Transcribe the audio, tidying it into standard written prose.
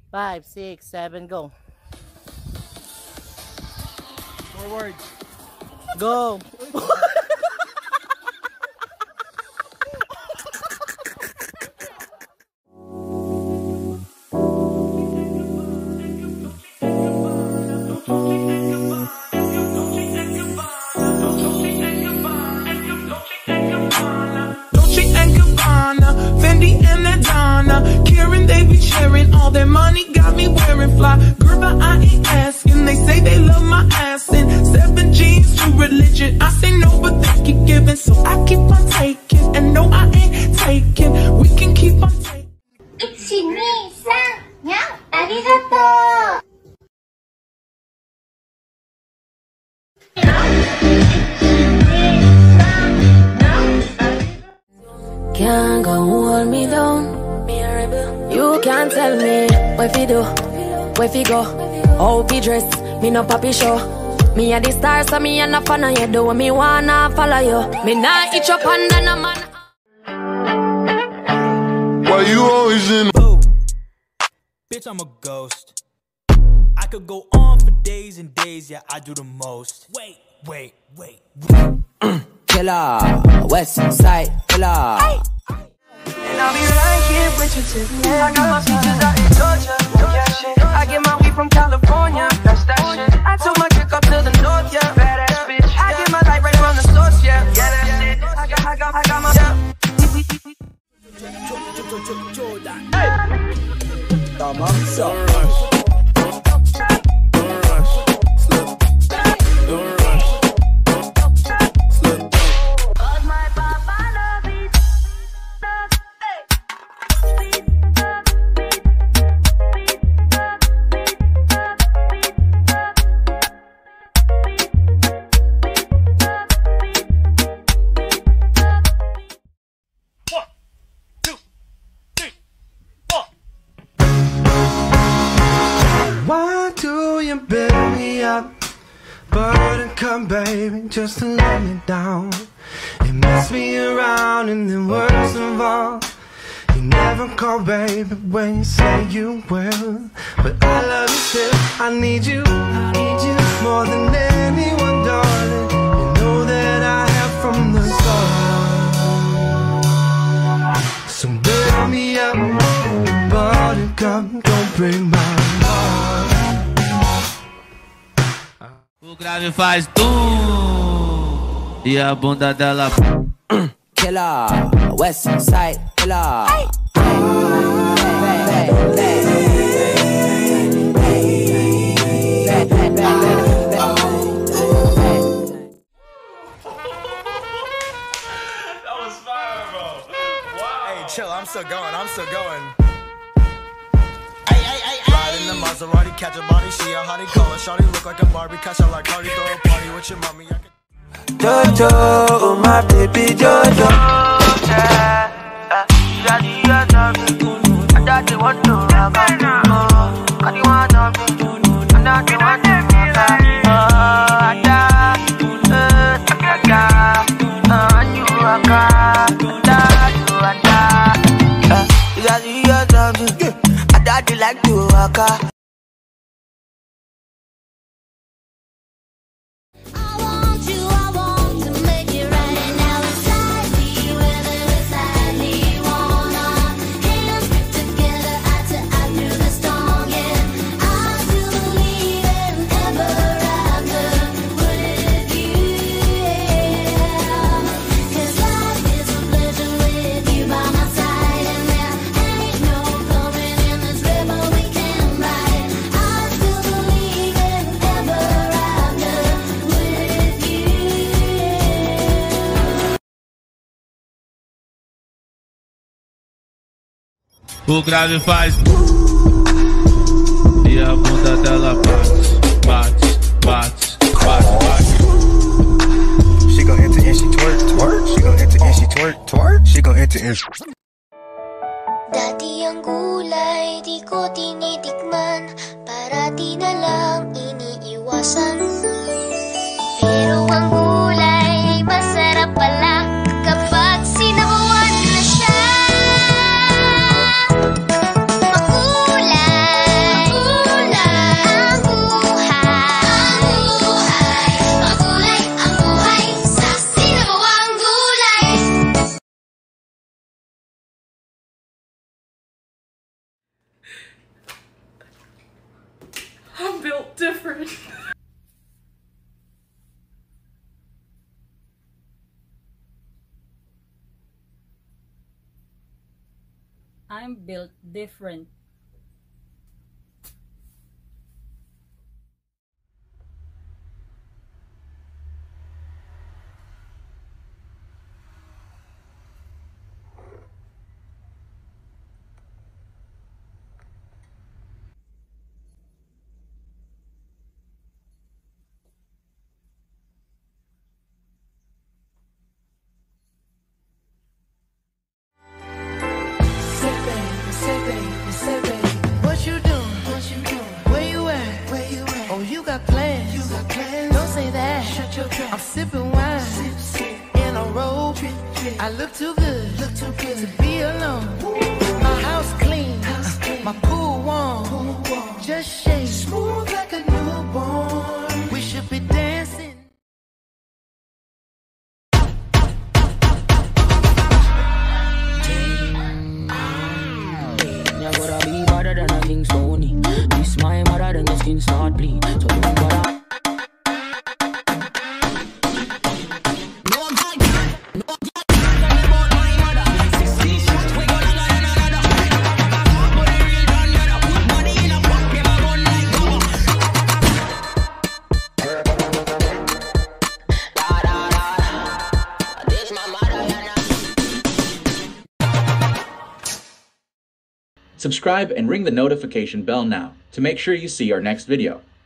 5, 6, 7, go. Forward. Go. Fendi and Adana, Karen, they be sharing all their money, got me wearing fly. Girl, but I ain't asking. They say they love my ass and 7 G's to religion. I say no, but they keep giving, so I keep on taking. And no, I ain't taking. We can keep on taking. 1、2、3、にゃん、ありがとう。 Can't go hold me down. You can't tell me what fi do, where fi go, how fi dress. Me no papi show. Me a the star, so me a no fan of you. Do what me wanna follow you. Me nah itch up under no man. Why you always in? Ooh. Bitch, I'm a ghost. I could go on for days and days. Yeah, I do the most. Wait. Killer, West Side Killer. And I'll be right here with you till the end. I got my features out in Georgia. Yeah, shit. I get my weed from California. That's that shit. I took my chick up to the north, yeah. Badass bitch. I get my light right from the source, yeah. Yeah, that's it. I got my. Why do you build me up, buttercup baby, just to let me down? You mess me around and then worst of all, you never call baby when you say you will. But I love you still, I need you more than anyone, darling. You know that I have from the start. So build me up, buttercup, don't break my heart. O grave faz tum e a bunda dela. Killer, West Side Killer. That was fire, bro. Wow. Hey, chill. I'm still going. Ride in the Maserati, catch a body, she a hottie, call her shawty, look like a Barbie, catch her like Cardi, throw a party with your mommy. Jojo, oh my baby Jojo. Like to walk out. O grave faz e a bunda dela bate. She gon' enter and she twerk. She gon' enter and she twerk. She gon' enter and she. Dati ang gulay, di ko tinitikman, parati na lang iniiwasan. Pero ang gulay ay masarap pala kapag sinabawan na siya. Makulay I'm built different. What you doing? Where you at? Oh, you got plans. Don't say that. I'm sipping wine in a robe. I look too good to be alone. My house clean, my pool warm. Just shake smooth like a newborn. We should be dancing. You gotta be better than a King Stony. This my mother, then your skin start bleed. So don't bother. Subscribe and ring the notification bell now to make sure you see our next video.